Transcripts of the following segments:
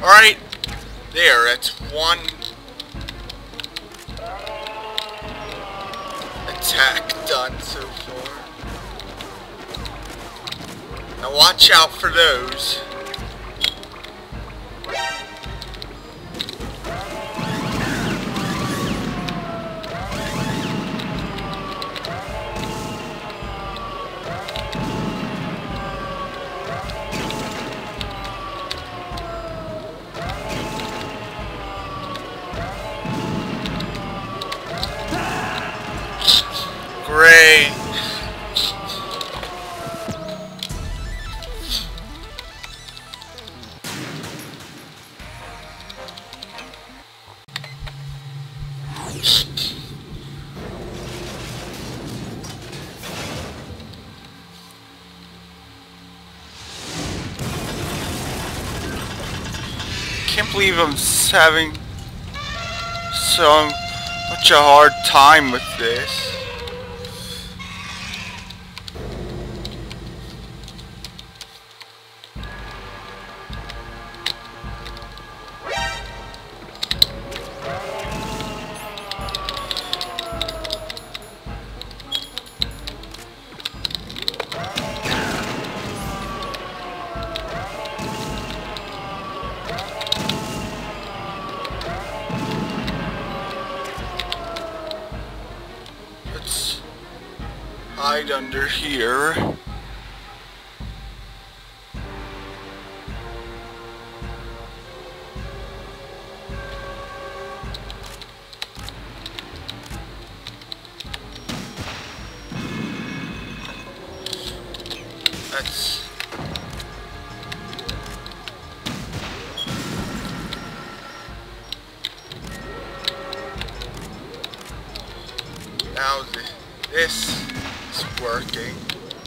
Alright, there, that's one attack done so far. Now watch out for those. Great. Can't believe I'm having such a hard time with this. Hide under here. That's now this is working.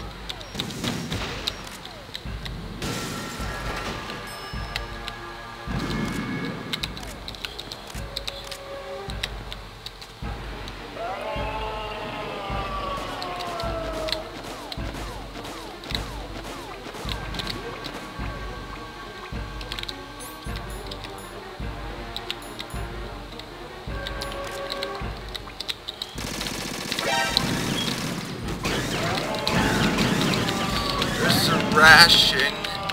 Ration.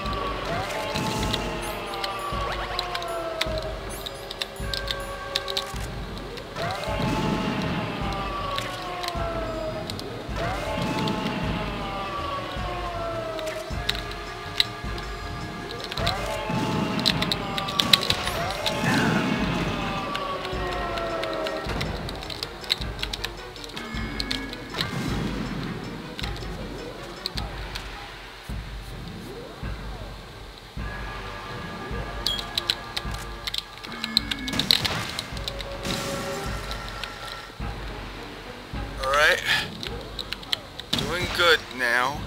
Alright, doing good now.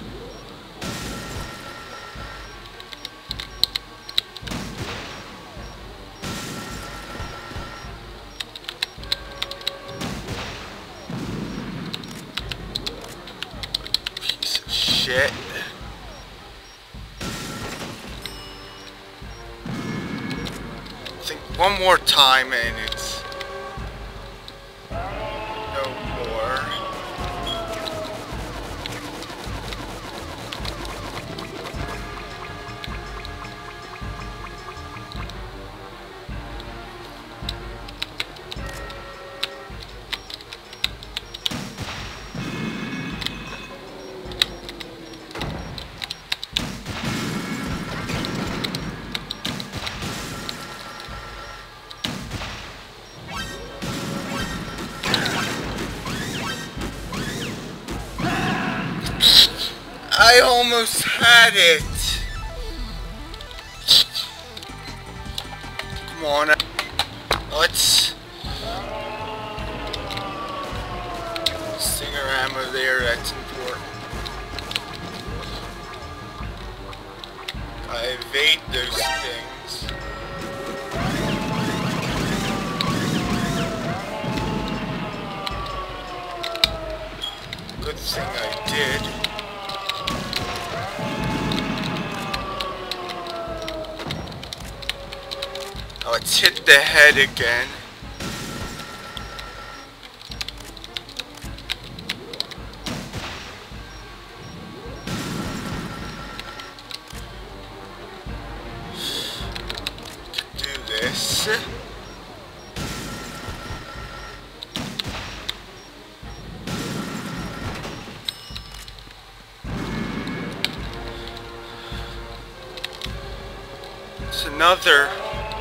Piece of shit. I think one more time and it's no more. I almost had it. Come on. Let's stinger ammo there, that's important. I evade those things. Good thing I did. Let's hit the head again. Do this. It's another.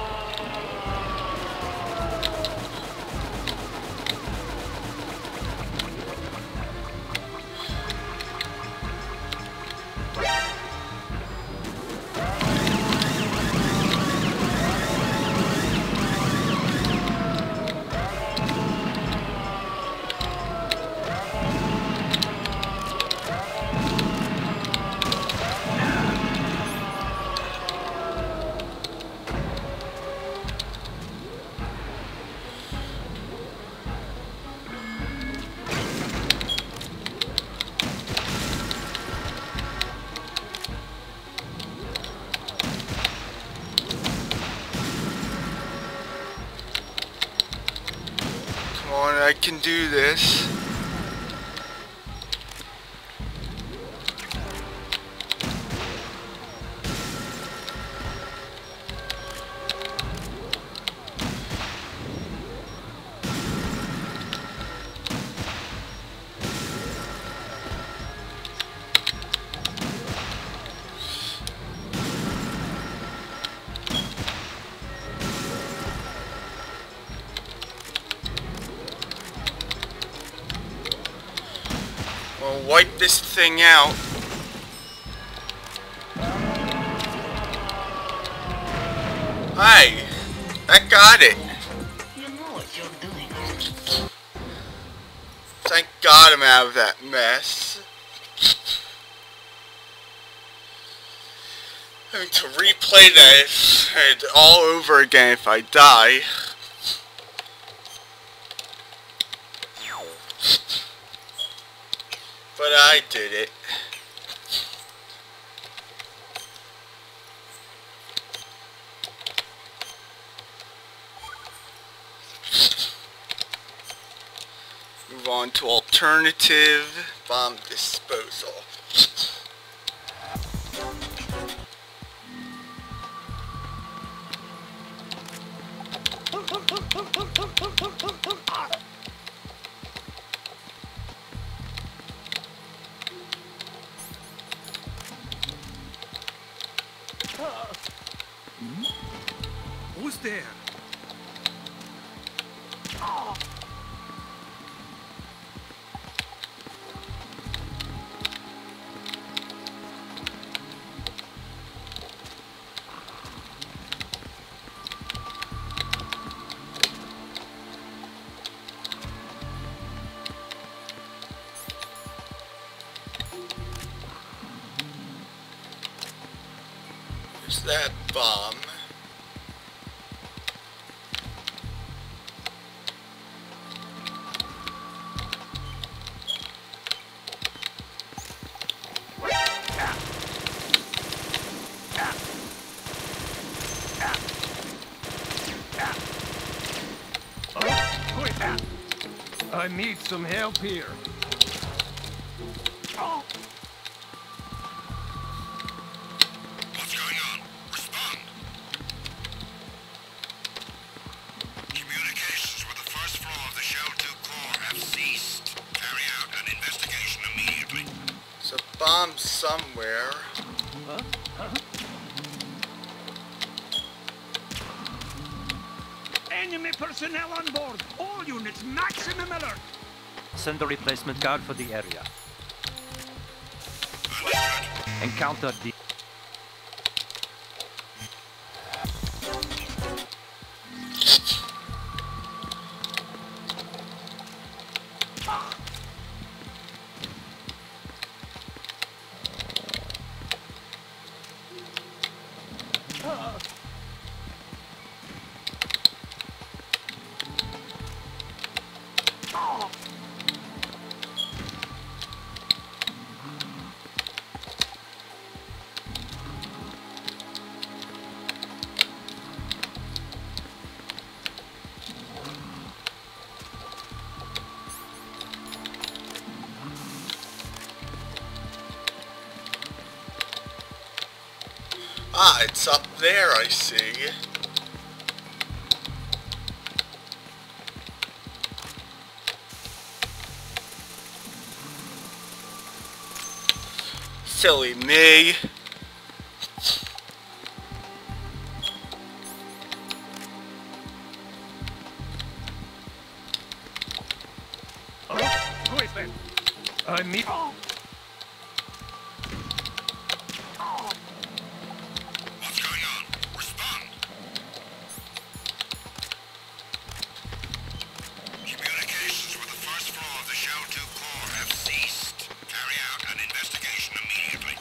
I can do this. We'll wipe this thing out. Hey, that got it. You know what you're doing. Thank God I'm out of that mess. Having to replay that all over again if I die. But I did it. Move on to alternative bomb disposal. Who's there? There's that bomb. I need some help here. What's going on? Respond. Communications with the first floor of the Shell 2 core have ceased. Carry out an investigation immediately. There's a bomb somewhere. Enemy personnel on board. All units, maximum alert. Send a replacement guard for the area. Understood. Encounter the... Ah, it's up there, I see. Silly me. Who is that? Me. What's going on? Respond. Communications with the first floor of the Shell 2 core have ceased. Carry out an investigation immediately.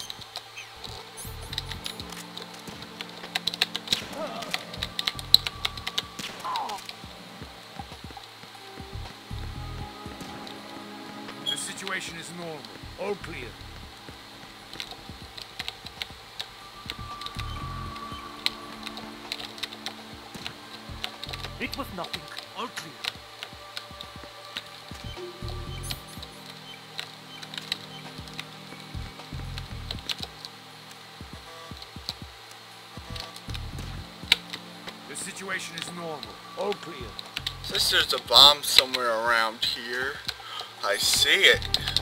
The situation is normal. All clear. It was nothing. All clear. The situation is normal. All clear. Since there's a bomb somewhere around here, I see it.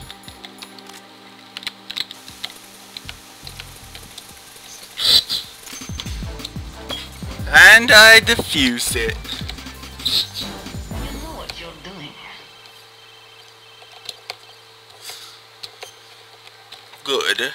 And I defuse it. You know what you're doing. Good.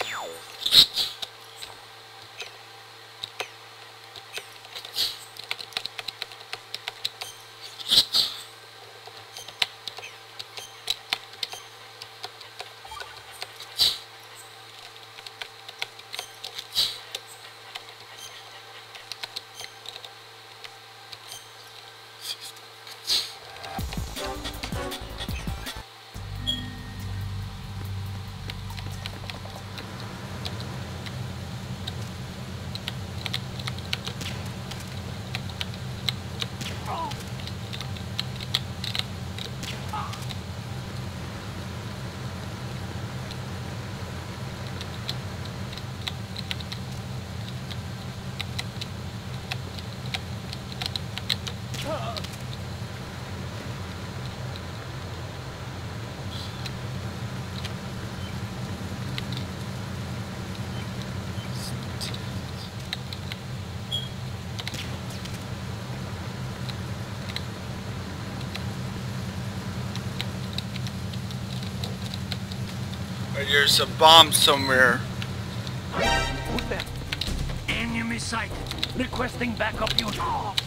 There's a bomb somewhere. Who's there? Enemy sighted. Requesting backup unit.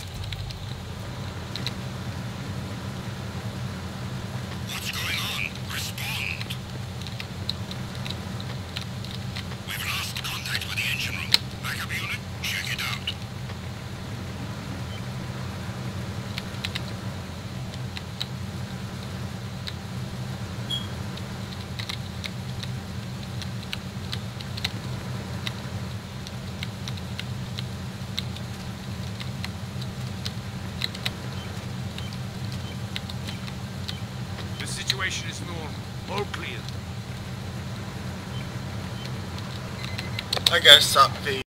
What's going on? Respond. We've lost contact with the engine room. Backup unit, check it out. The situation is normal. All clear. I gotta stop the